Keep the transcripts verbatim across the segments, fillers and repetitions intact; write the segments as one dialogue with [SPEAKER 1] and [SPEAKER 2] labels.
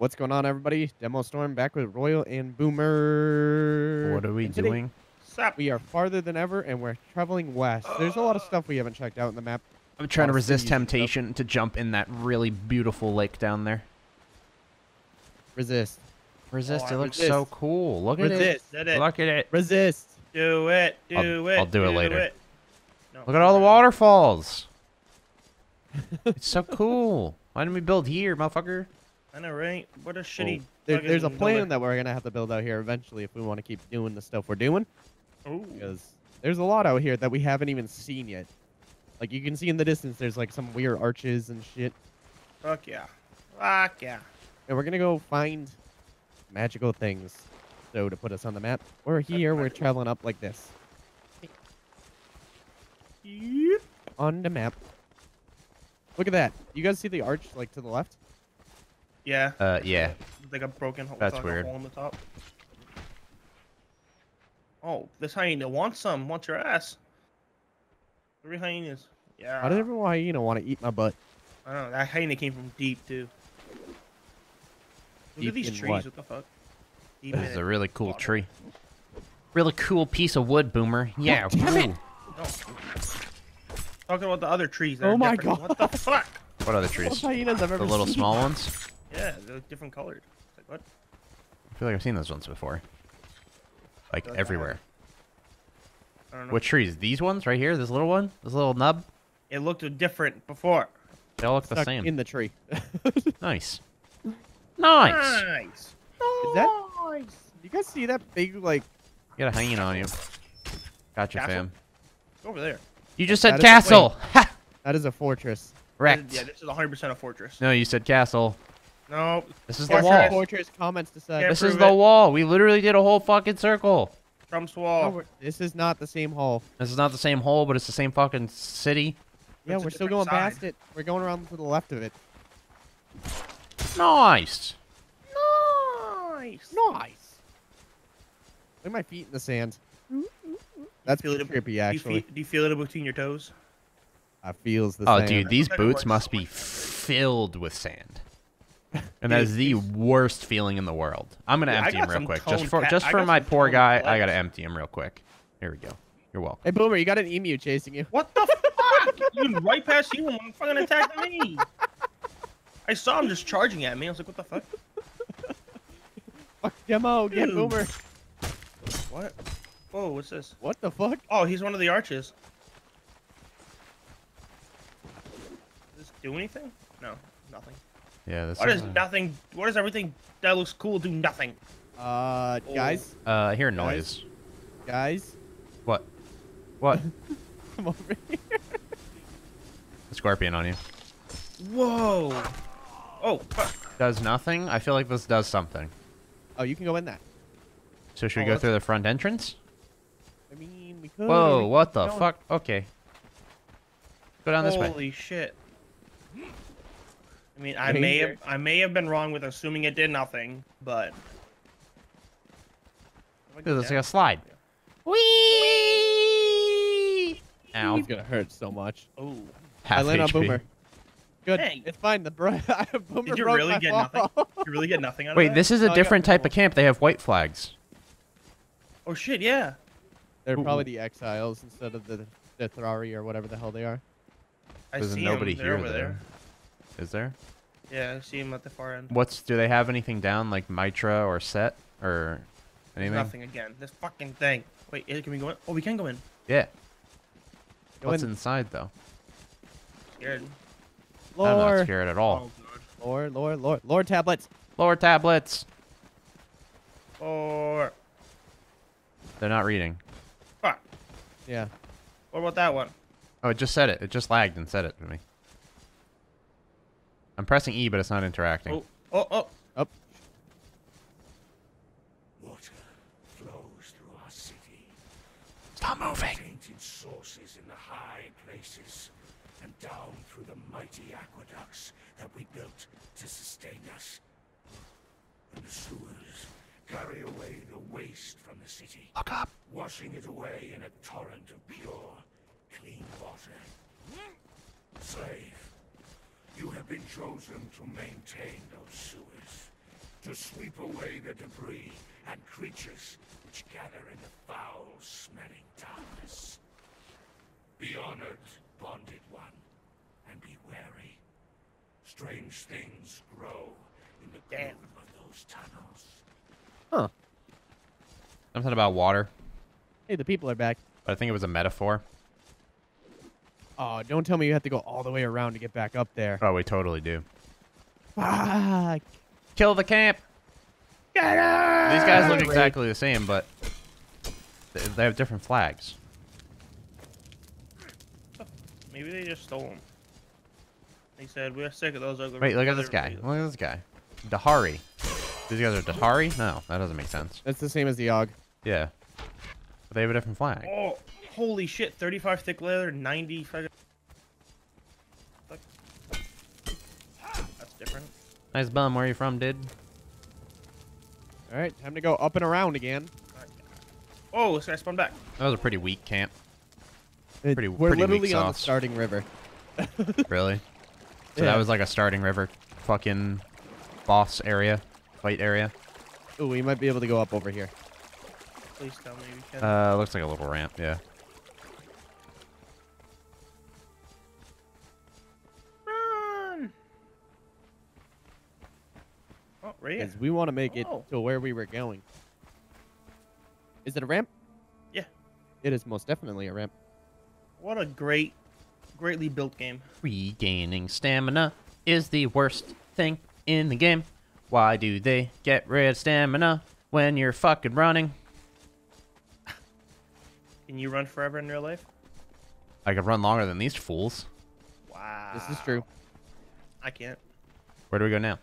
[SPEAKER 1] What's going on, everybody? Demo Storm back with Royal and Boomer.
[SPEAKER 2] What are we
[SPEAKER 1] and today,
[SPEAKER 2] doing?
[SPEAKER 3] Sup?
[SPEAKER 1] We are farther than ever, and we're traveling west. There's a lot of stuff we haven't checked out in the map.
[SPEAKER 2] I'm trying to
[SPEAKER 1] Lot of
[SPEAKER 2] resist
[SPEAKER 1] cities and stuff.
[SPEAKER 2] temptation to jump in that really beautiful lake down there.
[SPEAKER 1] Resist.
[SPEAKER 2] Resist,
[SPEAKER 3] Oh,
[SPEAKER 2] it looks
[SPEAKER 1] resist.
[SPEAKER 2] so cool. Look at
[SPEAKER 1] Resist.
[SPEAKER 3] Did
[SPEAKER 2] it.
[SPEAKER 3] it.
[SPEAKER 2] Look at it.
[SPEAKER 1] Resist.
[SPEAKER 3] Do it. Do
[SPEAKER 2] I'll-
[SPEAKER 3] it.
[SPEAKER 2] I'll do it later.
[SPEAKER 3] It. No.
[SPEAKER 2] Look at all the waterfalls. It's so cool. Why didn't we build here, motherfucker?
[SPEAKER 3] I know, right? What a shitty.
[SPEAKER 1] There,
[SPEAKER 3] fucking
[SPEAKER 1] there's a plan
[SPEAKER 3] builder.
[SPEAKER 1] that we're gonna have to build out here eventually if we want to keep doing the stuff we're doing.
[SPEAKER 3] Ooh.
[SPEAKER 1] Because there's a lot out here that we haven't even seen yet. Like you can see in the distance, there's like some weird arches and shit.
[SPEAKER 3] Fuck yeah. Fuck yeah.
[SPEAKER 1] And we're gonna go find magical things. So to put us on the map, we're here. We're
[SPEAKER 3] magical.
[SPEAKER 1] traveling up like this
[SPEAKER 3] Yep.
[SPEAKER 1] on the map. Look at that. You guys see the arch like to the left?
[SPEAKER 3] Yeah.
[SPEAKER 2] Uh, yeah.
[SPEAKER 3] It's like a broken hole.
[SPEAKER 2] That's
[SPEAKER 3] like
[SPEAKER 2] weird.
[SPEAKER 3] A hole in the top. Oh, this hyena wants some. Wants your ass. Three hyenas. Yeah.
[SPEAKER 1] How did everyone hyena want to eat my butt?
[SPEAKER 3] I don't know. That hyena came from deep too. Look
[SPEAKER 1] Deep
[SPEAKER 3] at these
[SPEAKER 1] in
[SPEAKER 3] trees.
[SPEAKER 1] what?
[SPEAKER 3] What? the fuck? Deep
[SPEAKER 2] This
[SPEAKER 3] in
[SPEAKER 2] is
[SPEAKER 3] it.
[SPEAKER 2] a really cool
[SPEAKER 3] Water.
[SPEAKER 2] tree. Really cool piece of wood, Boomer. Yeah.
[SPEAKER 1] damn it.
[SPEAKER 2] woo.
[SPEAKER 3] No. Talking about the other trees. That
[SPEAKER 1] Oh
[SPEAKER 3] are
[SPEAKER 1] my
[SPEAKER 3] different.
[SPEAKER 1] God.
[SPEAKER 3] What the fuck?
[SPEAKER 2] What other
[SPEAKER 1] Most
[SPEAKER 2] trees?
[SPEAKER 1] hyenas I've
[SPEAKER 2] The
[SPEAKER 1] ever
[SPEAKER 2] little
[SPEAKER 1] seen.
[SPEAKER 2] small ones?
[SPEAKER 3] Yeah, they're different colored. Like what?
[SPEAKER 2] I feel like I've seen those ones before. Like
[SPEAKER 3] Feel like I
[SPEAKER 2] everywhere.
[SPEAKER 3] I don't know.
[SPEAKER 2] What trees? These ones right here? This little one? This little nub?
[SPEAKER 3] It looked different before.
[SPEAKER 2] They all look the
[SPEAKER 1] Stuck
[SPEAKER 2] same.
[SPEAKER 1] in the tree.
[SPEAKER 2] Nice. Nice.
[SPEAKER 3] Nice.
[SPEAKER 1] Is that? Do you guys see that big like?
[SPEAKER 2] Got a hyena on you. Gotcha,
[SPEAKER 3] Castle?
[SPEAKER 2] fam.
[SPEAKER 3] Over there.
[SPEAKER 2] You just
[SPEAKER 1] That
[SPEAKER 2] said
[SPEAKER 1] is a
[SPEAKER 2] castle. Ha!
[SPEAKER 1] That is a fortress.
[SPEAKER 2] Wrecked.
[SPEAKER 3] Yeah, this is one hundred percent a fortress.
[SPEAKER 2] No, you said castle.
[SPEAKER 3] No.
[SPEAKER 2] This is the
[SPEAKER 3] Fortress.
[SPEAKER 2] wall.
[SPEAKER 1] Fortress comments to say.
[SPEAKER 3] Yeah,
[SPEAKER 2] This is
[SPEAKER 3] prove
[SPEAKER 2] the
[SPEAKER 3] it.
[SPEAKER 2] wall. We literally did a whole fucking circle.
[SPEAKER 3] Trump's
[SPEAKER 1] No,
[SPEAKER 3] wall.
[SPEAKER 1] we're- this is not the same hole.
[SPEAKER 2] This is not the same hole, but it's the same fucking city.
[SPEAKER 1] Yeah,
[SPEAKER 3] It's a
[SPEAKER 1] we're still going
[SPEAKER 3] different
[SPEAKER 1] past
[SPEAKER 3] side.
[SPEAKER 1] it. We're going around to the left of it.
[SPEAKER 2] Nice.
[SPEAKER 3] Nice.
[SPEAKER 1] Nice. Look at my feet in the sand. That's
[SPEAKER 3] Feel it-
[SPEAKER 1] trippy,
[SPEAKER 3] Do you,
[SPEAKER 1] actually.
[SPEAKER 3] feel, do you feel it between your toes?
[SPEAKER 1] I feels the
[SPEAKER 2] Oh,
[SPEAKER 1] sand.
[SPEAKER 2] dude, these
[SPEAKER 3] Looks like it
[SPEAKER 2] boots
[SPEAKER 3] works.
[SPEAKER 2] must be filled with sand. And that
[SPEAKER 3] Dude,
[SPEAKER 2] is the
[SPEAKER 3] these-
[SPEAKER 2] worst feeling in the world. I'm gonna
[SPEAKER 3] Dude, I
[SPEAKER 2] empty
[SPEAKER 3] got
[SPEAKER 2] him real
[SPEAKER 3] some
[SPEAKER 2] quick, just
[SPEAKER 3] toned
[SPEAKER 2] for
[SPEAKER 3] ca-
[SPEAKER 2] just
[SPEAKER 3] I
[SPEAKER 2] for
[SPEAKER 3] got
[SPEAKER 2] my
[SPEAKER 3] some
[SPEAKER 2] poor
[SPEAKER 3] toned
[SPEAKER 2] guy. I
[SPEAKER 3] legs.
[SPEAKER 2] gotta empty him real quick. Here we go. You're welcome.
[SPEAKER 1] Hey, Boomer, you got an emu chasing you.
[SPEAKER 3] What the fuck? You right past you and fucking attacking me. I saw him just charging at me. I was like, what the fuck?
[SPEAKER 1] Fuck, Demo, get
[SPEAKER 3] Dude.
[SPEAKER 1] Boomer.
[SPEAKER 3] What? Whoa, what's this?
[SPEAKER 1] What the fuck?
[SPEAKER 3] Oh, he's one of the arches. Does this do anything? No, nothing.
[SPEAKER 2] Yeah, this
[SPEAKER 3] What
[SPEAKER 2] is.
[SPEAKER 3] is nothing? What does everything that looks cool do nothing?
[SPEAKER 1] Uh,
[SPEAKER 3] Oh.
[SPEAKER 1] guys,
[SPEAKER 2] Uh, I hear noise.
[SPEAKER 1] guys,
[SPEAKER 2] What? What?
[SPEAKER 1] come over here.
[SPEAKER 2] A scorpion on you.
[SPEAKER 3] Whoa! Oh, fuck.
[SPEAKER 2] Does nothing? I feel like this does something.
[SPEAKER 1] Oh, you can go in that.
[SPEAKER 2] So should we
[SPEAKER 3] Oh,
[SPEAKER 2] go
[SPEAKER 3] let's-
[SPEAKER 2] through the front entrance?
[SPEAKER 1] I mean, we could. or
[SPEAKER 2] Whoa,
[SPEAKER 1] we
[SPEAKER 2] what the
[SPEAKER 1] don't.
[SPEAKER 2] fuck? Okay. Go down this way.
[SPEAKER 3] Holy shit! I mean, I
[SPEAKER 1] Danger.
[SPEAKER 3] may have I may have been wrong with assuming it did nothing, but.
[SPEAKER 2] Dude, it's like a slide. Whee! Ow.
[SPEAKER 1] It's gonna hurt so much.
[SPEAKER 3] Oh,
[SPEAKER 1] I
[SPEAKER 2] Half
[SPEAKER 1] land on
[SPEAKER 2] H P.
[SPEAKER 1] Boomer. Good.
[SPEAKER 3] Dang.
[SPEAKER 1] It's fine. The bro Boomer
[SPEAKER 3] did you
[SPEAKER 1] broke
[SPEAKER 3] really
[SPEAKER 1] my
[SPEAKER 3] get
[SPEAKER 1] fall.
[SPEAKER 3] nothing? You really get nothing out of
[SPEAKER 2] Wait,
[SPEAKER 3] that?
[SPEAKER 2] this is
[SPEAKER 1] No,
[SPEAKER 2] a
[SPEAKER 1] I got
[SPEAKER 2] different type
[SPEAKER 1] normal.
[SPEAKER 2] of camp. They have white flags.
[SPEAKER 3] Oh shit! Yeah.
[SPEAKER 1] They're
[SPEAKER 2] Ooh.
[SPEAKER 1] probably the exiles instead of the the thralls or whatever the hell they are.
[SPEAKER 3] I
[SPEAKER 2] There's
[SPEAKER 3] see
[SPEAKER 2] nobody
[SPEAKER 3] him. They're
[SPEAKER 2] here
[SPEAKER 3] over
[SPEAKER 2] there. Is there?
[SPEAKER 3] there. Yeah, I see him at the far end.
[SPEAKER 2] What's do they have anything down like Mitra or Set or
[SPEAKER 3] There's
[SPEAKER 2] anything?
[SPEAKER 3] nothing again. This fucking thing. Wait, eh, can we go in? Oh, we can go in.
[SPEAKER 2] Yeah.
[SPEAKER 1] Go
[SPEAKER 2] What's
[SPEAKER 1] in.
[SPEAKER 2] inside though?
[SPEAKER 3] Scared.
[SPEAKER 2] I'm not
[SPEAKER 1] Lore,
[SPEAKER 2] scared at all.
[SPEAKER 3] god.
[SPEAKER 1] lore, lore, lore, lore tablets.
[SPEAKER 2] Lower tablets.
[SPEAKER 3] Or
[SPEAKER 2] They're not reading.
[SPEAKER 3] fuck.
[SPEAKER 1] Yeah.
[SPEAKER 3] What about that one?
[SPEAKER 2] Oh, it just said it. It just lagged and said it to me. I'm pressing E, but it's not interacting.
[SPEAKER 3] Oh, oh, oh.
[SPEAKER 1] Up.
[SPEAKER 4] Water flows through our city,
[SPEAKER 2] Stop moving.
[SPEAKER 4] tainted sources in the high places, and down through the mighty aqueducts that we built to sustain us. And the sewers carry away the waste from the city,
[SPEAKER 2] Look up.
[SPEAKER 4] washing it away in a torrent of pure, clean water. Slave, you have been chosen to maintain those sewers, to sweep away the debris and creatures which gather in the foul-smelling darkness. Be honored, bonded one, and be wary. Strange things grow in the gloom of those tunnels.
[SPEAKER 1] Huh.
[SPEAKER 2] Something about water,
[SPEAKER 1] Hey, the people are back.
[SPEAKER 2] but I think it was a metaphor.
[SPEAKER 1] Oh, don't tell me you have to go all the way around to get back up there.
[SPEAKER 2] Oh, we totally do.
[SPEAKER 1] Fuck.
[SPEAKER 2] Kill the camp!
[SPEAKER 1] Get her!
[SPEAKER 2] These guys look exactly the same, but they they have different flags.
[SPEAKER 3] Maybe they just stole them. They said we're sick of those ugly.
[SPEAKER 2] Wait, look at this
[SPEAKER 3] other
[SPEAKER 2] guy.
[SPEAKER 3] videos."
[SPEAKER 2] Look at this guy. Dahari. These guys are Dahari? No, that doesn't make sense.
[SPEAKER 1] That's the same as the Og.
[SPEAKER 2] Yeah. But they have a different flag.
[SPEAKER 3] Oh, holy shit! thirty-five thick leather, ninety fucking. Fuck. That's different.
[SPEAKER 2] Nice bum. Where are you from, dude?
[SPEAKER 1] All right, time to go up and around again.
[SPEAKER 3] Oh, this guy spun back.
[SPEAKER 2] That was a pretty weak camp.
[SPEAKER 1] It-
[SPEAKER 2] Pretty-
[SPEAKER 1] We're
[SPEAKER 2] pretty weak
[SPEAKER 1] literally on the
[SPEAKER 2] sauce.
[SPEAKER 1] starting river.
[SPEAKER 2] Really? So
[SPEAKER 1] Yeah.
[SPEAKER 2] that was like a starting river fucking boss area, fight area.
[SPEAKER 1] Ooh, we might be able to go up over here.
[SPEAKER 3] Please tell me we can.
[SPEAKER 2] Uh, looks like a little ramp, yeah.
[SPEAKER 3] Run! Oh, right here.
[SPEAKER 1] Because we want to make it
[SPEAKER 3] Oh.
[SPEAKER 1] to where we were going. Is it a ramp?
[SPEAKER 3] Yeah.
[SPEAKER 1] It is most definitely a ramp.
[SPEAKER 3] What a great, greatly built game.
[SPEAKER 2] Regaining stamina is the worst thing in the game. Why do they get rid of stamina when you're fucking running?
[SPEAKER 3] Can you run forever in real life?
[SPEAKER 2] I could run longer than these fools.
[SPEAKER 3] Wow.
[SPEAKER 1] This is true.
[SPEAKER 3] I can't.
[SPEAKER 2] Where do we go now?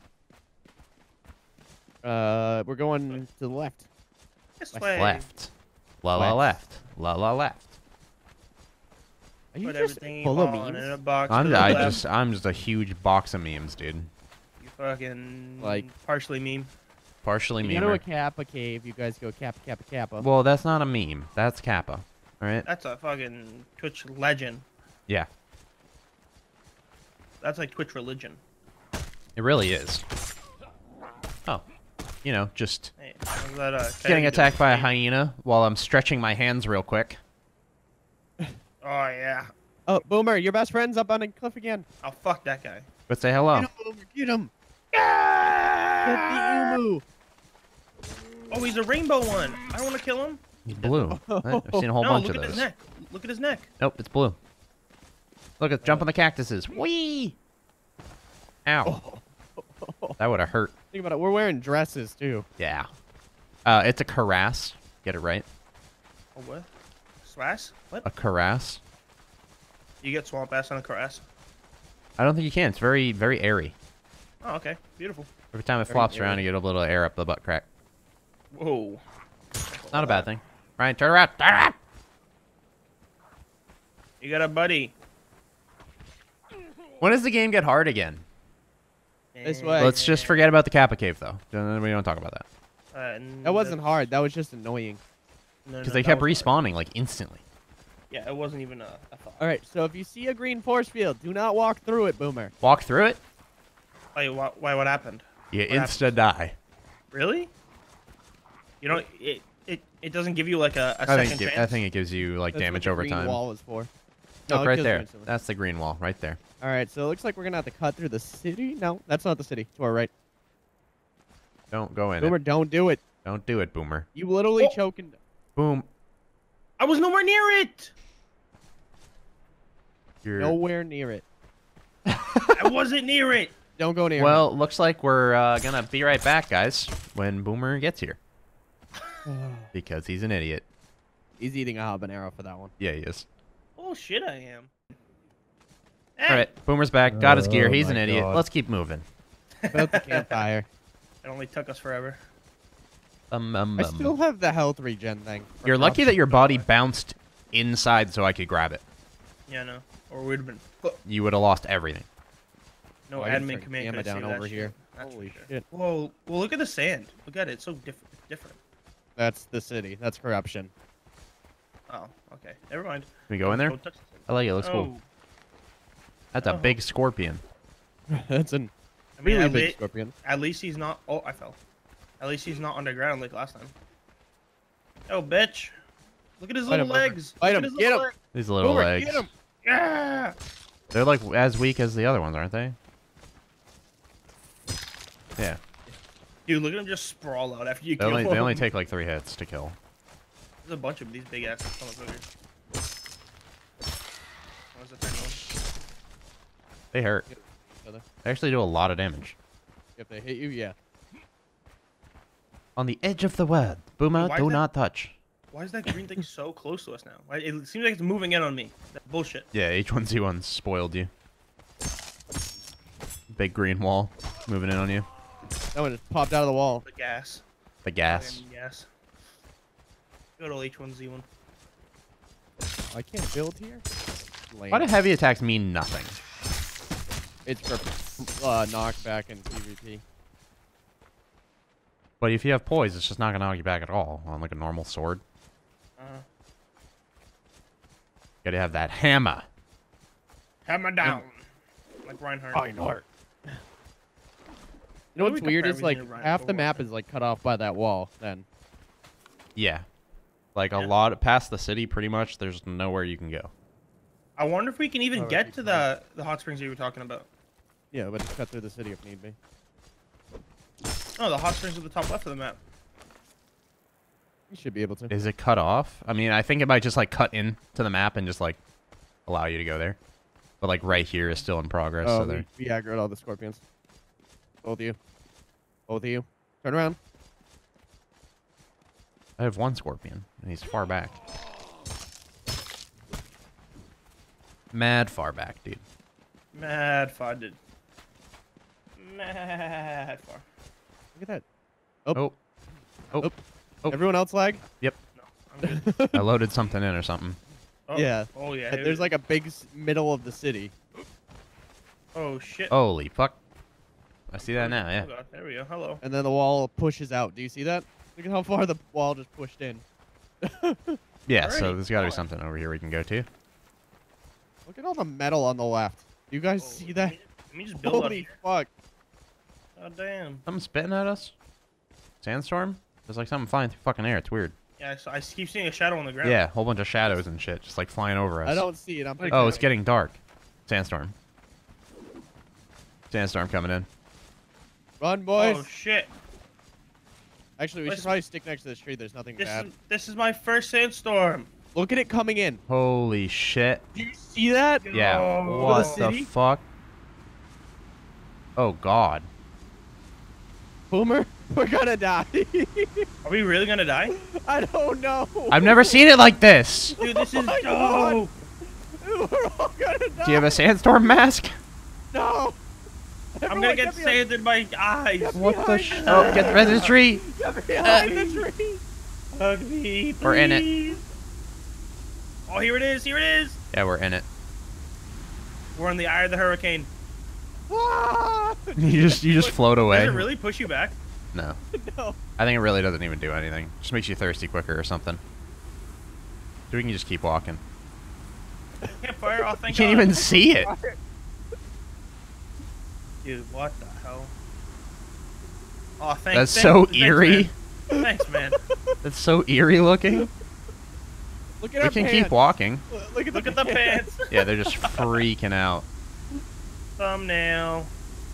[SPEAKER 1] Uh, we're going to the left.
[SPEAKER 3] This
[SPEAKER 1] Left.
[SPEAKER 3] way.
[SPEAKER 2] Left. La la
[SPEAKER 1] Left.
[SPEAKER 2] left. La la left.
[SPEAKER 1] Are you
[SPEAKER 3] Put
[SPEAKER 1] just
[SPEAKER 3] everything
[SPEAKER 1] full of
[SPEAKER 3] on
[SPEAKER 1] memes?
[SPEAKER 3] in a box. to
[SPEAKER 2] I'm
[SPEAKER 3] the
[SPEAKER 2] I
[SPEAKER 3] left.
[SPEAKER 2] just I'm just a huge box of memes, dude.
[SPEAKER 3] You fucking
[SPEAKER 1] Like-
[SPEAKER 3] partially meme.
[SPEAKER 2] Partially
[SPEAKER 1] You go to a
[SPEAKER 2] memer.
[SPEAKER 1] Kappa cave. You guys go Kappa, Kappa, Kappa.
[SPEAKER 2] Well, that's not a meme. That's Kappa. All right.
[SPEAKER 3] That's a fucking Twitch legend.
[SPEAKER 2] Yeah,
[SPEAKER 3] That's like Twitch religion.
[SPEAKER 2] it really is. Oh, you know, just
[SPEAKER 3] Hey, how's that, uh,
[SPEAKER 2] getting
[SPEAKER 3] coyote
[SPEAKER 2] attacked by a
[SPEAKER 3] doing?
[SPEAKER 2] hyena while I'm stretching my hands real quick.
[SPEAKER 3] Oh yeah.
[SPEAKER 1] Oh, Boomer, your best friend's up on a cliff again.
[SPEAKER 3] Oh fuck that guy.
[SPEAKER 2] But say hello.
[SPEAKER 1] Get him, Boomer, get him. Get the emu.
[SPEAKER 3] Oh, he's a rainbow one. I don't want to kill him.
[SPEAKER 2] He's blue. I've seen a whole
[SPEAKER 3] no,
[SPEAKER 2] bunch
[SPEAKER 3] look
[SPEAKER 2] of
[SPEAKER 3] at his
[SPEAKER 2] those.
[SPEAKER 3] neck. Look at his neck.
[SPEAKER 2] Nope, it's blue. Look at jump on the cactuses. Whee! Ow. That would have hurt.
[SPEAKER 1] Think about it. We're wearing dresses too.
[SPEAKER 2] Yeah. Uh, it's a cuirass. Get it right.
[SPEAKER 3] Oh what? Swass? What?
[SPEAKER 2] A cuirass.
[SPEAKER 3] You get swamp ass on a caress.
[SPEAKER 2] I don't think you can. It's very, very airy.
[SPEAKER 3] Oh okay. Beautiful.
[SPEAKER 2] Every time it
[SPEAKER 1] Very
[SPEAKER 2] flops
[SPEAKER 1] airy.
[SPEAKER 2] around, you get a little air up the butt crack.
[SPEAKER 3] Whoa.
[SPEAKER 2] Not a bad thing. Ryan, turn around. Turn around.
[SPEAKER 3] You got a buddy.
[SPEAKER 2] When does the game get hard again?
[SPEAKER 1] This
[SPEAKER 3] Eh,
[SPEAKER 1] way.
[SPEAKER 2] Let's just forget about the Kappa cave, though. Don't- We don't talk about that.
[SPEAKER 3] Uh,
[SPEAKER 1] That wasn't hard. That was just annoying.
[SPEAKER 2] Because they kept respawning, like, instantly.
[SPEAKER 3] Yeah, it wasn't even a, a thought.
[SPEAKER 1] All right. So if you see a green force field, do not walk through it, Boomer.
[SPEAKER 2] Walk through it,
[SPEAKER 3] Why, why? Why? What happened?
[SPEAKER 2] you
[SPEAKER 3] What happened?
[SPEAKER 2] insta-die.
[SPEAKER 3] Really? You know, it it, it doesn't give you like a, a
[SPEAKER 2] I
[SPEAKER 3] second
[SPEAKER 2] think, it,
[SPEAKER 3] chance.
[SPEAKER 2] I think it gives you, like,
[SPEAKER 1] That's what
[SPEAKER 2] damage
[SPEAKER 1] the
[SPEAKER 2] over
[SPEAKER 1] green
[SPEAKER 2] time.
[SPEAKER 1] wall is for. No,
[SPEAKER 2] Look,
[SPEAKER 1] it
[SPEAKER 2] right
[SPEAKER 1] kills you
[SPEAKER 2] there.
[SPEAKER 1] instantly.
[SPEAKER 2] That's the green wall, right there.
[SPEAKER 1] All right. So it looks like we're gonna have to cut through the city. No, that's not the city. To our right.
[SPEAKER 2] Don't go in
[SPEAKER 1] Boomer,
[SPEAKER 2] it.
[SPEAKER 1] don't do it.
[SPEAKER 2] Don't do it, Boomer.
[SPEAKER 1] You literally
[SPEAKER 3] Oh.
[SPEAKER 1] choking.
[SPEAKER 2] Boom.
[SPEAKER 3] I was nowhere near it.
[SPEAKER 2] You're...
[SPEAKER 1] Nowhere near it.
[SPEAKER 3] I wasn't near it.
[SPEAKER 1] Don't go near it.
[SPEAKER 2] Well, looks like we're uh, gonna be right back, guys, when Boomer gets here. Because he's an idiot.
[SPEAKER 1] He's eating a habanero for that one.
[SPEAKER 2] Yeah, he is.
[SPEAKER 3] Oh shit, I am. Hey,
[SPEAKER 2] All right, Boomer's back. Got his gear.
[SPEAKER 5] Oh
[SPEAKER 2] He's an
[SPEAKER 5] my
[SPEAKER 2] idiot.
[SPEAKER 5] God.
[SPEAKER 2] Let's keep moving.
[SPEAKER 1] Built the campfire.
[SPEAKER 3] It only took us forever.
[SPEAKER 2] Um, um,
[SPEAKER 1] I
[SPEAKER 2] um.
[SPEAKER 1] still have the health regen thing. from
[SPEAKER 2] You're lucky
[SPEAKER 1] House.
[SPEAKER 2] that your body bounced inside so I could grab it.
[SPEAKER 3] Yeah, no. Or we'd have been fucked.
[SPEAKER 2] You would have lost everything.
[SPEAKER 3] No
[SPEAKER 1] Oh, I gotta
[SPEAKER 3] admin
[SPEAKER 1] turn
[SPEAKER 3] command
[SPEAKER 1] gamma
[SPEAKER 3] could have
[SPEAKER 1] down
[SPEAKER 3] saved
[SPEAKER 1] over
[SPEAKER 3] that
[SPEAKER 1] here.
[SPEAKER 3] shit. That's
[SPEAKER 1] Holy
[SPEAKER 3] for sure.
[SPEAKER 1] shit.
[SPEAKER 3] Whoa, well look at the sand. Look at it. It's so different. different.
[SPEAKER 1] That's the city. That's corruption.
[SPEAKER 3] Oh, okay. Never mind.
[SPEAKER 2] Can we go in there?
[SPEAKER 3] Don't touch the sand.
[SPEAKER 2] I like it. Looks
[SPEAKER 3] oh.
[SPEAKER 2] cool. That's a
[SPEAKER 3] Oh.
[SPEAKER 2] big scorpion.
[SPEAKER 1] That's an
[SPEAKER 3] I mean,
[SPEAKER 1] Really
[SPEAKER 3] at,
[SPEAKER 1] big
[SPEAKER 3] le
[SPEAKER 1] scorpion.
[SPEAKER 3] at least he's not. Oh, I fell. At least he's not underground like last time. Oh, bitch! Look at his
[SPEAKER 1] Fight
[SPEAKER 3] little
[SPEAKER 1] him, Boomer.
[SPEAKER 3] legs.
[SPEAKER 1] Fight
[SPEAKER 3] Look
[SPEAKER 1] him.
[SPEAKER 3] at his
[SPEAKER 1] Get
[SPEAKER 3] little
[SPEAKER 1] him.
[SPEAKER 3] legs.
[SPEAKER 2] These little
[SPEAKER 1] Boomer,
[SPEAKER 2] legs.
[SPEAKER 1] get him.
[SPEAKER 3] Yeah.
[SPEAKER 2] They're like as weak as the other ones, aren't they? Yeah.
[SPEAKER 3] Dude, look at him just sprawl out after you
[SPEAKER 2] They
[SPEAKER 3] kill
[SPEAKER 2] only,
[SPEAKER 3] him.
[SPEAKER 2] they only take like three hits to kill.
[SPEAKER 3] There's a bunch of these big ass motherfuckers. What's the third one?
[SPEAKER 2] They hurt.
[SPEAKER 1] Other.
[SPEAKER 2] They actually do a lot of damage.
[SPEAKER 1] If they hit you, yeah.
[SPEAKER 2] On the edge of the web. Boomer,
[SPEAKER 3] Why
[SPEAKER 2] do
[SPEAKER 3] is that-
[SPEAKER 2] not touch.
[SPEAKER 3] Why is that green thing so close to us now? Why- It seems like it's moving in on me. That's bullshit.
[SPEAKER 2] Yeah, H one Z one spoiled you. Big green wall moving in on you.
[SPEAKER 1] That one just popped out of the wall.
[SPEAKER 3] The gas.
[SPEAKER 2] The gas.
[SPEAKER 3] Fucking gas. Good old H one Z one.
[SPEAKER 1] I can't build here. Lame.
[SPEAKER 2] Why do heavy attacks mean nothing?
[SPEAKER 1] It's for uh, knockback and PvP.
[SPEAKER 2] But if you have poise, it's just not gonna knock you back at all on like a normal sword.
[SPEAKER 3] Uh,
[SPEAKER 2] Gotta have that hammer.
[SPEAKER 3] hammer down. Like Reinhardt.
[SPEAKER 1] Reinhardt. You know
[SPEAKER 3] Why do
[SPEAKER 1] what's
[SPEAKER 3] we
[SPEAKER 1] weird
[SPEAKER 3] compare
[SPEAKER 1] is like
[SPEAKER 3] everything to
[SPEAKER 1] half the
[SPEAKER 3] Reinhardt?
[SPEAKER 1] map is like cut off by that wall. Then
[SPEAKER 2] Yeah. Like a
[SPEAKER 3] Yeah.
[SPEAKER 2] lot past the city, pretty much. There's nowhere you can go.
[SPEAKER 3] I wonder if we can even
[SPEAKER 1] Oh,
[SPEAKER 3] get
[SPEAKER 1] keep
[SPEAKER 3] to the the hot springs you were talking about.
[SPEAKER 1] yeah, but just cut through the city if need be.
[SPEAKER 3] No, the hot springs are the top left of the map.
[SPEAKER 1] You should be able to.
[SPEAKER 2] Is it cut off? I mean, I think it might just like cut into the map and just like allow you to go there. But like right here is still in progress.
[SPEAKER 1] Oh,
[SPEAKER 2] so
[SPEAKER 1] we,
[SPEAKER 2] there.
[SPEAKER 1] we aggroed all the scorpions. Both of you. Both of you. Turn around.
[SPEAKER 2] I have one scorpion, and he's far back. Mad far back, dude.
[SPEAKER 3] Mad far, dude. Mad far.
[SPEAKER 1] Look at that.
[SPEAKER 2] Oh. Oh.
[SPEAKER 1] Oh.
[SPEAKER 2] Oh.
[SPEAKER 1] Everyone else lag?
[SPEAKER 3] No, I'm good.
[SPEAKER 2] I loaded something in or something.
[SPEAKER 3] Oh,
[SPEAKER 1] Yeah.
[SPEAKER 3] Oh yeah.
[SPEAKER 1] And There's like a big s- middle of the city.
[SPEAKER 3] Oh shit.
[SPEAKER 2] Holy fuck. I see that now, yeah.
[SPEAKER 3] Oh, God. There we go. Hello.
[SPEAKER 1] And then the wall pushes out. Do you see that? Look at how far the wall just pushed in.
[SPEAKER 2] Yeah, so
[SPEAKER 3] Alrighty.
[SPEAKER 2] there's gotta be
[SPEAKER 3] Oh.
[SPEAKER 2] something over here we can go to.
[SPEAKER 1] Look at all the metal on the left. Do you guys
[SPEAKER 3] Oh,
[SPEAKER 1] see
[SPEAKER 3] let
[SPEAKER 1] that?
[SPEAKER 3] me- Let me just build up
[SPEAKER 1] Holy
[SPEAKER 3] here.
[SPEAKER 1] fuck.
[SPEAKER 3] God damn.
[SPEAKER 2] Something spitting at us? Sandstorm? There's like something flying through fucking air. It's weird.
[SPEAKER 3] Yeah, I, s- I keep seeing a shadow on the ground.
[SPEAKER 2] Yeah, a whole bunch of shadows and shit just like flying over us.
[SPEAKER 1] I don't see it. I'm pretty
[SPEAKER 2] Oh, it's
[SPEAKER 1] sure.
[SPEAKER 2] getting dark. Sandstorm. Sandstorm coming in.
[SPEAKER 1] Run, boys.
[SPEAKER 3] Oh shit.
[SPEAKER 1] Actually, we should
[SPEAKER 3] Listen.
[SPEAKER 1] probably stick next to this tree. There's nothing
[SPEAKER 3] This
[SPEAKER 1] bad.
[SPEAKER 3] is this is my first sandstorm.
[SPEAKER 1] Look at it coming in.
[SPEAKER 2] Holy shit.
[SPEAKER 1] Do you see that?
[SPEAKER 2] Yeah.
[SPEAKER 3] Oh.
[SPEAKER 2] What
[SPEAKER 1] For
[SPEAKER 2] the
[SPEAKER 1] the city?
[SPEAKER 2] fuck? Oh god.
[SPEAKER 1] Boomer, we're gonna die.
[SPEAKER 3] Are we really gonna die?
[SPEAKER 1] I don't know.
[SPEAKER 2] I've never seen it like this.
[SPEAKER 3] Dude, this
[SPEAKER 1] Oh
[SPEAKER 3] is
[SPEAKER 1] my God.
[SPEAKER 3] dope.
[SPEAKER 1] We're all gonna die.
[SPEAKER 2] Do you have a sandstorm mask?
[SPEAKER 1] No.
[SPEAKER 3] I'm
[SPEAKER 1] Everyone,
[SPEAKER 3] gonna get
[SPEAKER 1] get behind-
[SPEAKER 3] sand in my eyes.
[SPEAKER 1] Get
[SPEAKER 2] What the
[SPEAKER 1] behind
[SPEAKER 2] sh-
[SPEAKER 1] it.
[SPEAKER 2] Oh, get rid of the tree.
[SPEAKER 1] Get behind the tree.
[SPEAKER 3] Hug me, please.
[SPEAKER 2] We're in it.
[SPEAKER 3] Oh, here it is. Here it is.
[SPEAKER 2] Yeah, we're in it.
[SPEAKER 3] We're in the eye of the hurricane.
[SPEAKER 1] Ah!
[SPEAKER 2] You just you just float
[SPEAKER 3] Does
[SPEAKER 2] away.
[SPEAKER 3] it really push you back?
[SPEAKER 2] No.
[SPEAKER 1] No.
[SPEAKER 2] I think it really doesn't even do anything. Just makes you thirsty quicker or something. So we can just keep walking.
[SPEAKER 3] Campfire. Oh,
[SPEAKER 2] You
[SPEAKER 3] thank
[SPEAKER 2] can't
[SPEAKER 3] God.
[SPEAKER 2] even see it.
[SPEAKER 3] Dude, what the hell? Oh, thanks.
[SPEAKER 2] That's
[SPEAKER 3] thanks,
[SPEAKER 2] so
[SPEAKER 3] thanks,
[SPEAKER 2] eerie.
[SPEAKER 3] Man. Thanks, man.
[SPEAKER 2] That's so eerie looking.
[SPEAKER 1] Look at
[SPEAKER 2] We
[SPEAKER 1] our
[SPEAKER 2] can
[SPEAKER 1] pants.
[SPEAKER 2] keep walking.
[SPEAKER 1] Look at
[SPEAKER 3] Look
[SPEAKER 1] the
[SPEAKER 3] at the pants.
[SPEAKER 2] Yeah, they're just freaking out.
[SPEAKER 3] Thumbnail.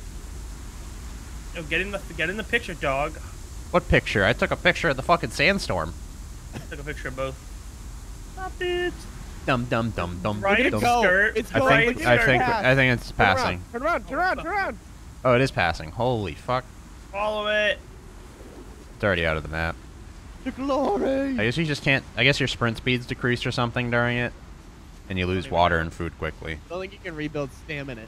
[SPEAKER 3] Yo, get in the get in the picture, dog.
[SPEAKER 2] What picture? I took a picture of the fucking sandstorm.
[SPEAKER 3] Took a picture of both. Stop it.
[SPEAKER 2] Dum dum dum dum.
[SPEAKER 3] Right,
[SPEAKER 1] Look at
[SPEAKER 2] dum.
[SPEAKER 1] it go.
[SPEAKER 3] skirt.
[SPEAKER 1] It's
[SPEAKER 2] I
[SPEAKER 1] going.
[SPEAKER 3] Right,
[SPEAKER 2] think
[SPEAKER 1] Look
[SPEAKER 2] I
[SPEAKER 1] at it
[SPEAKER 2] think
[SPEAKER 1] pass.
[SPEAKER 2] I think it's
[SPEAKER 1] Turn around.
[SPEAKER 2] passing.
[SPEAKER 1] Turn around. Turn around. Turn around.
[SPEAKER 2] Oh, it is passing. Holy fuck.
[SPEAKER 3] Follow it.
[SPEAKER 2] It's already out of the map.
[SPEAKER 1] The glory.
[SPEAKER 2] I guess you just can't. I guess your sprint speed's decreased or something during it, and you lose water and food quickly.
[SPEAKER 1] I don't think you can rebuild stamina.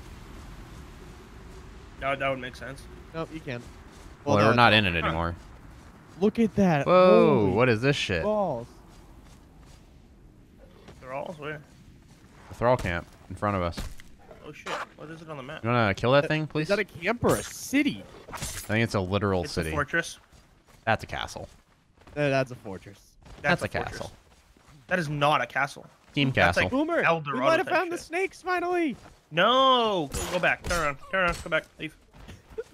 [SPEAKER 3] That, that would make sense.
[SPEAKER 1] Nope, you can.
[SPEAKER 2] Well,
[SPEAKER 1] no,
[SPEAKER 2] we're
[SPEAKER 1] it's-
[SPEAKER 2] not in it anymore.
[SPEAKER 1] Look at that.
[SPEAKER 2] Whoa!
[SPEAKER 1] Holy
[SPEAKER 2] What is this shit?
[SPEAKER 1] balls.
[SPEAKER 3] They're all where?
[SPEAKER 2] The thrall camp in front of us.
[SPEAKER 3] Oh shit! What is it on the map?
[SPEAKER 2] You wanna kill that thing, please?
[SPEAKER 1] Is that a camp or a city?
[SPEAKER 2] I think it's a literal
[SPEAKER 3] It's
[SPEAKER 2] city.
[SPEAKER 3] a fortress.
[SPEAKER 2] That's a castle.
[SPEAKER 1] Uh, that's a fortress.
[SPEAKER 2] That's, a,
[SPEAKER 3] fortress.
[SPEAKER 2] castle.
[SPEAKER 3] That is not a castle.
[SPEAKER 2] Team
[SPEAKER 3] That's
[SPEAKER 2] castle.
[SPEAKER 3] like-
[SPEAKER 1] Boomer,
[SPEAKER 3] El
[SPEAKER 1] we
[SPEAKER 3] Dorado
[SPEAKER 1] might have
[SPEAKER 3] type
[SPEAKER 1] found the
[SPEAKER 3] shit.
[SPEAKER 1] snakes finally.
[SPEAKER 3] No! Go, go back. Turn around. Turn around. Go back. Leave.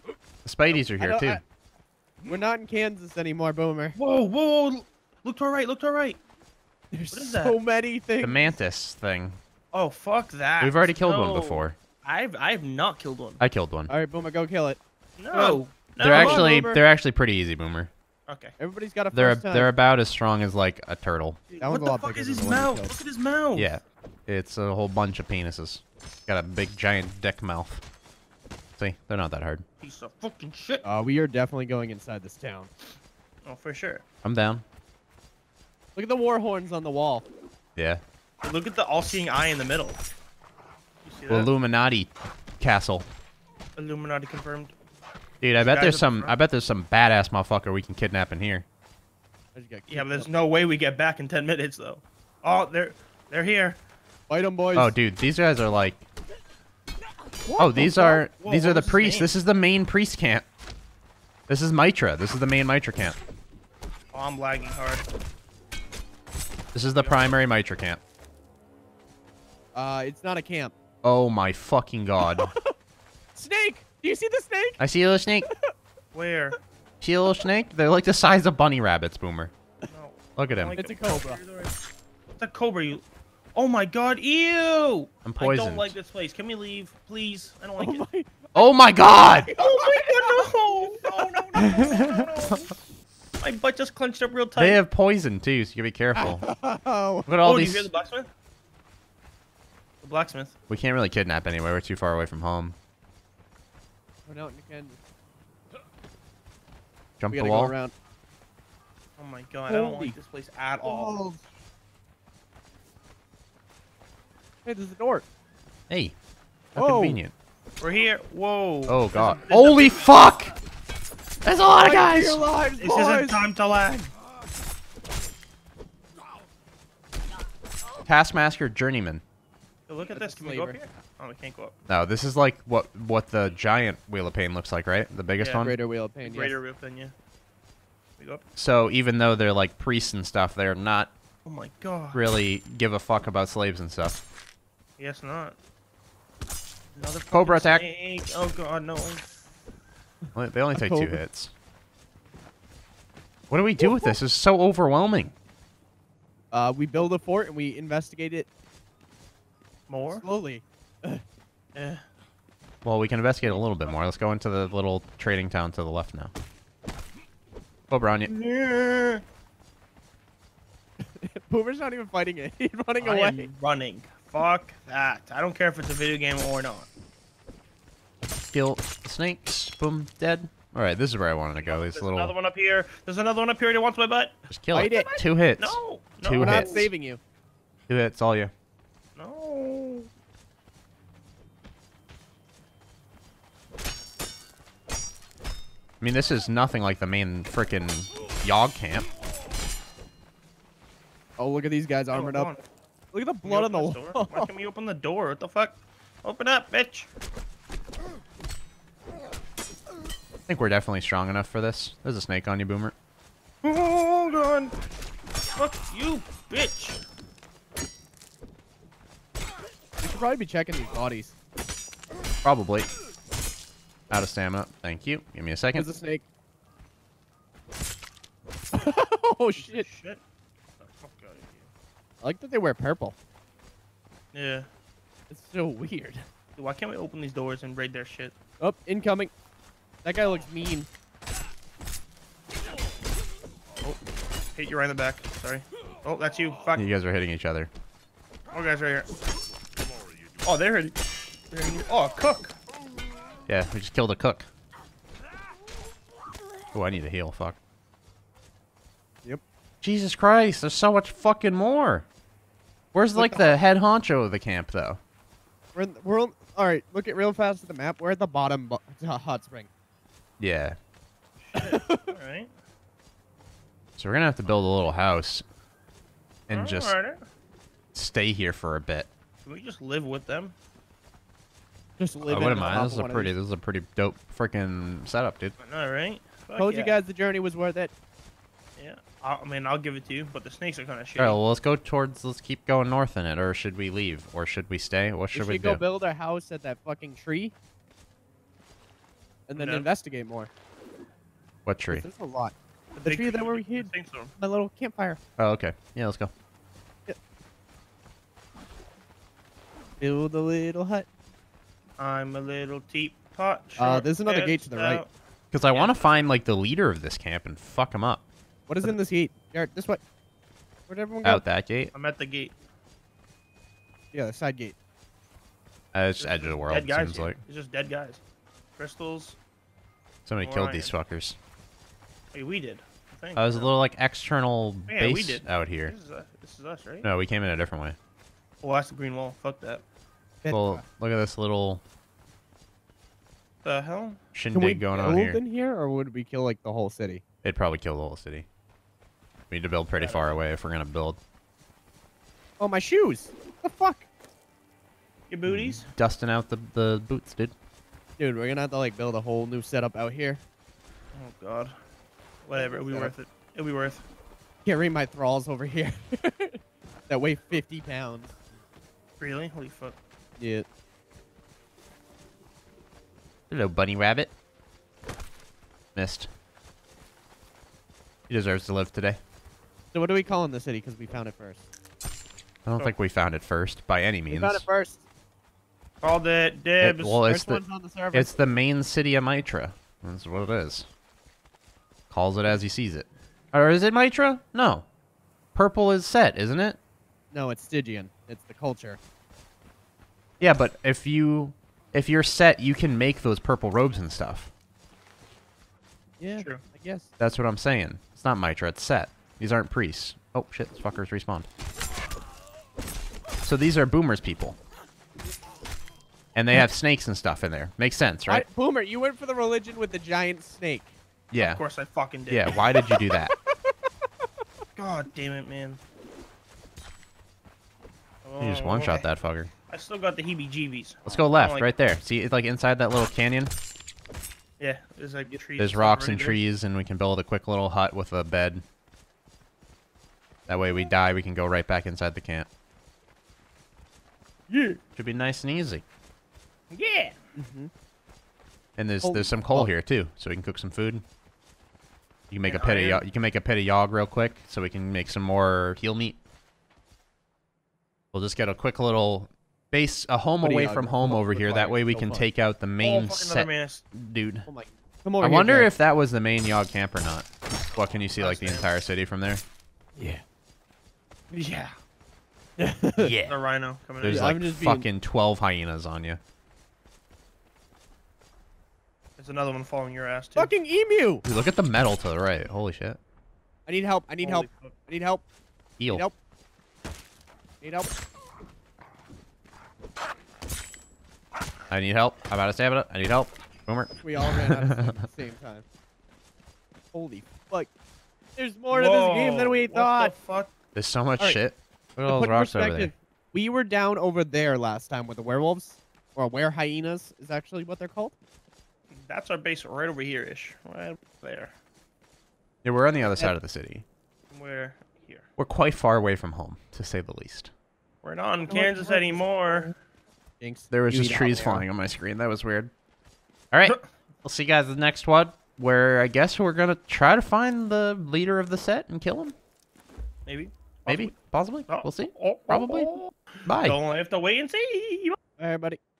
[SPEAKER 2] The Spideys are
[SPEAKER 1] I
[SPEAKER 2] here
[SPEAKER 1] don't-
[SPEAKER 2] too.
[SPEAKER 1] I- we're not in Kansas anymore, Boomer.
[SPEAKER 3] Whoa, whoa, whoa! Look to our right. Look to our right.
[SPEAKER 1] There's
[SPEAKER 3] What is
[SPEAKER 1] so
[SPEAKER 3] that?
[SPEAKER 1] many things.
[SPEAKER 2] The mantis thing.
[SPEAKER 3] Oh, fuck that.
[SPEAKER 2] We've already killed one
[SPEAKER 3] No.
[SPEAKER 2] before.
[SPEAKER 3] I've I've not killed one.
[SPEAKER 2] I killed one.
[SPEAKER 1] All right, Boomer, go kill it.
[SPEAKER 3] No.
[SPEAKER 1] on.
[SPEAKER 3] no.
[SPEAKER 2] They're
[SPEAKER 1] Come on,
[SPEAKER 2] actually
[SPEAKER 1] Boomer.
[SPEAKER 2] they're actually pretty easy, Boomer.
[SPEAKER 3] Okay.
[SPEAKER 1] Everybody's got a
[SPEAKER 2] They're
[SPEAKER 1] first time.
[SPEAKER 2] they're about as strong as like a turtle.
[SPEAKER 1] That one's
[SPEAKER 3] what
[SPEAKER 1] a
[SPEAKER 3] the
[SPEAKER 1] lot
[SPEAKER 3] fuck
[SPEAKER 1] bigger
[SPEAKER 3] is
[SPEAKER 1] than
[SPEAKER 3] his
[SPEAKER 1] the one you
[SPEAKER 3] mouth?
[SPEAKER 1] killed.
[SPEAKER 3] Look at his mouth.
[SPEAKER 2] Yeah, it's a whole bunch of penises. Got a big giant dick mouth. See, they're not that hard.
[SPEAKER 3] Piece of fucking shit.
[SPEAKER 1] Uh, we are definitely going inside this town.
[SPEAKER 3] Oh, for sure.
[SPEAKER 2] I'm down.
[SPEAKER 1] Look at the war horns on the wall.
[SPEAKER 2] Yeah.
[SPEAKER 3] Hey, look at the all-seeing eye in the middle. You see that?
[SPEAKER 2] Illuminati castle.
[SPEAKER 3] Illuminati confirmed.
[SPEAKER 2] Dude, I bet
[SPEAKER 3] Guys
[SPEAKER 2] there's
[SPEAKER 3] at the
[SPEAKER 2] some
[SPEAKER 3] front.
[SPEAKER 2] I bet there's some badass motherfucker we can kidnap in here.
[SPEAKER 1] I just got
[SPEAKER 3] Yeah, but
[SPEAKER 1] kicked
[SPEAKER 3] there's
[SPEAKER 1] up.
[SPEAKER 3] no way we get back in ten minutes though. Oh, they're they're here.
[SPEAKER 1] Fight 'em, boys.
[SPEAKER 2] Oh, dude, these guys are like
[SPEAKER 1] What
[SPEAKER 2] Oh,
[SPEAKER 1] the
[SPEAKER 2] these
[SPEAKER 1] fuck?
[SPEAKER 2] are
[SPEAKER 3] Whoa,
[SPEAKER 2] these
[SPEAKER 3] what
[SPEAKER 2] are the
[SPEAKER 3] was his
[SPEAKER 2] priests.
[SPEAKER 3] name?
[SPEAKER 2] This is the main priest camp. This is Mitra. This is the main Mitra camp.
[SPEAKER 3] Oh, I'm lagging hard.
[SPEAKER 2] This is the primary Mitra camp.
[SPEAKER 1] Uh, it's not a camp.
[SPEAKER 2] Oh my fucking god.
[SPEAKER 1] Snake! Do you see the snake?
[SPEAKER 2] I see a little snake.
[SPEAKER 3] Where?
[SPEAKER 2] See a little snake? They're like the size of bunny rabbits, Boomer.
[SPEAKER 3] No.
[SPEAKER 2] Look at
[SPEAKER 3] I
[SPEAKER 2] him.
[SPEAKER 3] like
[SPEAKER 1] It's
[SPEAKER 3] the-
[SPEAKER 1] a cobra.
[SPEAKER 3] It's a cobra. You. Oh my god! Ew!
[SPEAKER 2] I'm
[SPEAKER 3] I don't
[SPEAKER 2] poisoned.
[SPEAKER 3] like this place. Can we leave, please? I don't like
[SPEAKER 1] Oh
[SPEAKER 3] it.
[SPEAKER 1] my.
[SPEAKER 2] Oh my god!
[SPEAKER 3] Oh my god! No! No! No! No! No! no, no. My butt just clenched up real tight.
[SPEAKER 2] They have poison too, so you gotta be careful.
[SPEAKER 1] Oh.
[SPEAKER 2] Look at all
[SPEAKER 3] oh, do you
[SPEAKER 2] these.
[SPEAKER 3] hear the blacksmith? The blacksmith.
[SPEAKER 2] We can't really kidnap anyway. We're too far away from home.
[SPEAKER 1] We're out in Kansas.
[SPEAKER 2] Jump
[SPEAKER 1] We
[SPEAKER 2] the
[SPEAKER 1] gotta
[SPEAKER 2] wall.
[SPEAKER 1] go around.
[SPEAKER 3] Oh my god! I don't
[SPEAKER 1] Holy
[SPEAKER 3] like this place at all.
[SPEAKER 1] Hey, there's a door.
[SPEAKER 2] Hey, how
[SPEAKER 1] Whoa.
[SPEAKER 2] convenient.
[SPEAKER 3] We're here. Whoa.
[SPEAKER 2] Oh god.
[SPEAKER 3] There's a-
[SPEAKER 2] Holy fuck! There's a lot of
[SPEAKER 1] Fight for
[SPEAKER 2] guys.
[SPEAKER 1] your lives,
[SPEAKER 3] This
[SPEAKER 1] boys.
[SPEAKER 3] isn't time to lag.
[SPEAKER 2] Taskmaster Journeyman.
[SPEAKER 3] Yo, look at
[SPEAKER 1] That's
[SPEAKER 3] this.
[SPEAKER 1] a
[SPEAKER 3] Can we go up
[SPEAKER 1] slaver.
[SPEAKER 3] here? Oh, we can't go up.
[SPEAKER 2] No, this is like what what the giant Wheel of Pain looks like, right? The biggest
[SPEAKER 3] Yeah.
[SPEAKER 2] one.
[SPEAKER 1] Greater wheel of pain.
[SPEAKER 3] Greater
[SPEAKER 1] Yes.
[SPEAKER 3] roof than you. We go up.
[SPEAKER 2] So even though they're like priests and stuff, they're not
[SPEAKER 3] Oh my god.
[SPEAKER 2] really give a fuck about slaves and stuff.
[SPEAKER 3] Yes, not. Another
[SPEAKER 2] Cobra
[SPEAKER 3] fucking
[SPEAKER 2] attack.
[SPEAKER 3] snake. Oh god, no.
[SPEAKER 2] Well, They only take two
[SPEAKER 1] Cobra.
[SPEAKER 2] hits. What do we do with this? It's so overwhelming.
[SPEAKER 1] Uh, we build a fort and we investigate it
[SPEAKER 3] More?
[SPEAKER 1] slowly.
[SPEAKER 3] Eh.
[SPEAKER 2] Well, we can investigate a little bit more. Let's go into the little trading town to the left now. Cobra on you.
[SPEAKER 3] Yeah.
[SPEAKER 1] Boomer's not even fighting it. He's running
[SPEAKER 3] I
[SPEAKER 1] away.
[SPEAKER 3] am running. Fuck that. I don't care if it's a video game or not.
[SPEAKER 2] Kill the snakes. Boom, dead. All right, this is where I wanted to go. These
[SPEAKER 3] There's
[SPEAKER 2] little.
[SPEAKER 3] another one up here. There's another one up here that wants my butt.
[SPEAKER 2] Just kill
[SPEAKER 1] Fight
[SPEAKER 2] it.
[SPEAKER 1] it.
[SPEAKER 2] Two hits.
[SPEAKER 3] No. No.
[SPEAKER 2] Two
[SPEAKER 1] We're not
[SPEAKER 2] hits.
[SPEAKER 1] saving you.
[SPEAKER 2] Two hits. All you.
[SPEAKER 3] No.
[SPEAKER 2] I mean, this is nothing like the main frickin' Yog camp.
[SPEAKER 1] Oh, look at these guys
[SPEAKER 3] Oh,
[SPEAKER 1] armored
[SPEAKER 3] go
[SPEAKER 1] up.
[SPEAKER 3] on.
[SPEAKER 1] Look at the
[SPEAKER 3] Can we
[SPEAKER 1] blood on the
[SPEAKER 3] open this door? Why
[SPEAKER 1] wall.
[SPEAKER 3] can't we open the door? What the fuck? Open up, bitch.
[SPEAKER 2] I think we're definitely strong enough for this. There's a snake on you, Boomer.
[SPEAKER 3] Hold on. Fuck you, bitch.
[SPEAKER 1] We should probably be checking these bodies.
[SPEAKER 2] Probably. Out of stamina. Thank you. Give me a second.
[SPEAKER 1] There's a snake. Oh shit!
[SPEAKER 3] Shit. Get the fuck out of
[SPEAKER 1] I like that they wear purple.
[SPEAKER 3] here. Yeah.
[SPEAKER 1] It's so weird.
[SPEAKER 3] Dude, why can't we open these doors and raid their shit?
[SPEAKER 1] Oh, incoming. That guy looks mean.
[SPEAKER 3] Oh, hit you right in the back. Sorry. Oh, that's you. Fuck.
[SPEAKER 2] You guys are hitting each other.
[SPEAKER 3] Oh, guys, right here. Oh, they're hitting. They're hitting you. Oh, a cook.
[SPEAKER 2] Yeah, we just killed a cook. Oh, I need to heal. Fuck.
[SPEAKER 1] Yep.
[SPEAKER 2] Jesus Christ, there's so much fucking more. Where's
[SPEAKER 1] Look
[SPEAKER 2] like
[SPEAKER 1] the-
[SPEAKER 2] the head honcho of the camp, though?
[SPEAKER 1] We're in, we're on, all right. Look at real fast at the map. We're at the bottom bo uh, hot spring.
[SPEAKER 2] Yeah.
[SPEAKER 3] All right.
[SPEAKER 2] So we're gonna have to build a little house and just
[SPEAKER 3] Alright.
[SPEAKER 2] stay here for a bit.
[SPEAKER 3] Can we just live with them?
[SPEAKER 1] Just
[SPEAKER 2] I
[SPEAKER 1] live in
[SPEAKER 2] wouldn't
[SPEAKER 1] the
[SPEAKER 2] mind.
[SPEAKER 1] top
[SPEAKER 2] This is
[SPEAKER 1] of
[SPEAKER 2] a
[SPEAKER 1] one of
[SPEAKER 2] pretty.
[SPEAKER 1] these.
[SPEAKER 2] This is a pretty dope freaking setup, dude.
[SPEAKER 3] I know, right? Fuck
[SPEAKER 1] Told
[SPEAKER 3] yeah.
[SPEAKER 1] you guys the journey was worth it.
[SPEAKER 3] Yeah. I, I mean, I'll give it to you, but the snakes are kind of shit.
[SPEAKER 2] All right, well, let's go towards. Let's keep going north in it, or should we leave, or should we stay? What
[SPEAKER 1] We
[SPEAKER 2] should
[SPEAKER 1] should
[SPEAKER 2] we,
[SPEAKER 1] go
[SPEAKER 2] do?
[SPEAKER 1] build our house at that fucking tree. and then
[SPEAKER 3] Yeah.
[SPEAKER 1] investigate more.
[SPEAKER 2] What tree?
[SPEAKER 1] There's a lot. The
[SPEAKER 3] Big
[SPEAKER 1] tree that we hid,
[SPEAKER 3] think so.
[SPEAKER 1] my little campfire.
[SPEAKER 2] Oh, okay. Yeah, let's go.
[SPEAKER 1] Build a little hut.
[SPEAKER 3] I'm a little teapot.
[SPEAKER 1] Uh, there's another gate to the right.
[SPEAKER 2] Because I
[SPEAKER 3] Yeah.
[SPEAKER 2] want to find like the leader of this camp and fuck him up.
[SPEAKER 1] What is in this gate? Garrett, this way. Where'd everyone go?
[SPEAKER 2] Out that gate.
[SPEAKER 3] I'm at the gate.
[SPEAKER 1] Yeah, the side gate.
[SPEAKER 2] Uh, it's edge of the world.
[SPEAKER 3] Dead guys
[SPEAKER 2] Seems
[SPEAKER 3] here.
[SPEAKER 2] like
[SPEAKER 3] It's just dead guys. Crystals.
[SPEAKER 2] somebody
[SPEAKER 3] More
[SPEAKER 2] killed
[SPEAKER 3] iron.
[SPEAKER 2] these fuckers.
[SPEAKER 3] Hey, we did. I think.
[SPEAKER 2] Uh, there's a little like external
[SPEAKER 3] Yeah, we
[SPEAKER 2] base
[SPEAKER 3] did.
[SPEAKER 2] out here.
[SPEAKER 3] This is, us. this is us, right?
[SPEAKER 2] No, we came in a different way.
[SPEAKER 3] Oh, that's the green wall. Fuck that.
[SPEAKER 2] Well, look at this little
[SPEAKER 3] The hell?
[SPEAKER 1] Can we
[SPEAKER 2] shindig going
[SPEAKER 1] build
[SPEAKER 2] on here.
[SPEAKER 1] in here, or would we kill like the whole city?
[SPEAKER 2] It'd probably kill the whole city. We need to build pretty far away if we're gonna build.
[SPEAKER 1] Oh, my shoes! What the fuck?
[SPEAKER 3] Your booties?
[SPEAKER 2] Dusting out the the boots, dude.
[SPEAKER 1] Dude, we're gonna have to like build a whole new setup out here.
[SPEAKER 3] Oh god. Whatever. It'll be
[SPEAKER 1] Yeah.
[SPEAKER 3] worth it. It'll be worth.
[SPEAKER 1] Carry my thralls over here. That weigh fifty pounds.
[SPEAKER 3] Really? Holy fuck.
[SPEAKER 1] Yeah.
[SPEAKER 2] Hello, bunny rabbit. Missed. He deserves to live today.
[SPEAKER 1] So what are we calling the city? Because we found it first.
[SPEAKER 2] I don't
[SPEAKER 3] Oh.
[SPEAKER 2] think we found it first by any
[SPEAKER 1] We
[SPEAKER 2] means.
[SPEAKER 1] found it first.
[SPEAKER 3] Called it dibs.
[SPEAKER 2] It- well, it's
[SPEAKER 1] First
[SPEAKER 2] the
[SPEAKER 1] one's on the server.
[SPEAKER 2] it's the main city of Mitra. That's what it is. Calls it as he sees it. Or is it Mitra? No. Purple is set, isn't it?
[SPEAKER 1] No, it's Stygian. It's the culture.
[SPEAKER 2] Yeah, but if you if you're set, you can make those purple robes and stuff.
[SPEAKER 1] Yeah,
[SPEAKER 3] True.
[SPEAKER 1] I guess.
[SPEAKER 2] That's what I'm saying. It's not Mitra, it's set. These aren't priests. Oh shit, this fucker's respawned. So these are boomers people. And they have snakes and stuff in there. Makes sense, right?
[SPEAKER 1] I, Boomer, you went for the religion with the giant snake.
[SPEAKER 2] Yeah.
[SPEAKER 3] Of course I fucking did.
[SPEAKER 2] Yeah, why did you do that?
[SPEAKER 3] God damn it, man.
[SPEAKER 2] You just
[SPEAKER 3] Oh,
[SPEAKER 2] one-shot
[SPEAKER 3] I-
[SPEAKER 2] that fucker.
[SPEAKER 3] I still got the heebie-jeebies.
[SPEAKER 2] Let's go left,
[SPEAKER 3] like-
[SPEAKER 2] right there. See, it's like inside that little canyon.
[SPEAKER 3] Yeah, there's like trees.
[SPEAKER 2] There's
[SPEAKER 3] stuff
[SPEAKER 2] rocks
[SPEAKER 3] already
[SPEAKER 2] and
[SPEAKER 3] there.
[SPEAKER 2] trees, and we can build a quick little hut with a bed. That way we die, we can go right back inside the camp.
[SPEAKER 1] Yeah.
[SPEAKER 2] Should be nice and easy.
[SPEAKER 3] Yeah.
[SPEAKER 1] Mm-hmm.
[SPEAKER 2] And there's
[SPEAKER 1] Oh,
[SPEAKER 2] there's some coal
[SPEAKER 1] oh.
[SPEAKER 2] here too, so we can cook some food. You can make
[SPEAKER 3] And
[SPEAKER 2] a pit of
[SPEAKER 3] iron.
[SPEAKER 2] yog, you can make a pit of yog real quick, so we can make some more heel meat. We'll just get a quick little base, a home
[SPEAKER 1] Pit of
[SPEAKER 2] away
[SPEAKER 1] yog
[SPEAKER 2] from
[SPEAKER 1] will
[SPEAKER 2] home
[SPEAKER 1] look
[SPEAKER 2] over here. That
[SPEAKER 1] required
[SPEAKER 2] way we
[SPEAKER 1] so
[SPEAKER 2] can
[SPEAKER 1] much.
[SPEAKER 2] take out the
[SPEAKER 3] Oh,
[SPEAKER 2] main
[SPEAKER 3] fucking
[SPEAKER 2] set,
[SPEAKER 3] another manus.
[SPEAKER 2] dude.
[SPEAKER 1] Oh my. Come over
[SPEAKER 2] I
[SPEAKER 1] here,
[SPEAKER 2] wonder
[SPEAKER 1] Garrett.
[SPEAKER 2] if that was the main yog camp or not. What can you see, like the
[SPEAKER 3] Upstairs.
[SPEAKER 2] entire city from there?
[SPEAKER 1] Yeah. Yeah.
[SPEAKER 2] Yeah.
[SPEAKER 3] The rhino coming
[SPEAKER 2] There's
[SPEAKER 3] in.
[SPEAKER 1] Yeah,
[SPEAKER 2] like
[SPEAKER 1] I'm just being-
[SPEAKER 2] fucking twelve hyenas on you.
[SPEAKER 3] There's another one following your ass too.
[SPEAKER 1] Fucking emu!
[SPEAKER 2] Dude, look at the metal to the right. Holy shit.
[SPEAKER 1] I need help. I need help.
[SPEAKER 3] Holy fuck.
[SPEAKER 1] I need help.
[SPEAKER 2] Eel.
[SPEAKER 1] Need help. Need help.
[SPEAKER 2] I need help. I'm out of stamina. I need help. Boomer.
[SPEAKER 1] We all ran out of steam at the same time. Holy fuck. There's more to
[SPEAKER 3] Whoa,
[SPEAKER 1] this game than we
[SPEAKER 3] what
[SPEAKER 1] thought.
[SPEAKER 3] The fuck?
[SPEAKER 2] There's so much
[SPEAKER 1] All right.
[SPEAKER 2] shit. Look at
[SPEAKER 1] To
[SPEAKER 2] all
[SPEAKER 1] put
[SPEAKER 2] those
[SPEAKER 1] in
[SPEAKER 2] rocks over there.
[SPEAKER 1] perspective, we were down over there last time with the werewolves. Or were hyenas is actually what they're called.
[SPEAKER 3] That's our base right over here ish. Right there.
[SPEAKER 2] Yeah, we're on the other side of the city.
[SPEAKER 3] We're here.
[SPEAKER 2] We're quite far away from home, to say the least.
[SPEAKER 3] We're not in
[SPEAKER 1] what
[SPEAKER 3] Kansas
[SPEAKER 1] the fuck is-
[SPEAKER 3] anymore.
[SPEAKER 1] Jinx.
[SPEAKER 2] There was
[SPEAKER 1] You
[SPEAKER 2] just
[SPEAKER 1] eat
[SPEAKER 2] trees
[SPEAKER 1] habanero.
[SPEAKER 2] flying on my screen. That was weird. All right. We'll see you guys in the next one, where I guess we're going to try to find the leader of the set and kill him.
[SPEAKER 3] Maybe.
[SPEAKER 2] Maybe. Possibly.
[SPEAKER 3] Oh,
[SPEAKER 2] We'll see.
[SPEAKER 3] oh, oh,
[SPEAKER 2] Probably.
[SPEAKER 3] oh.
[SPEAKER 2] Bye.
[SPEAKER 3] Don't have to wait and see.
[SPEAKER 1] All right, buddy.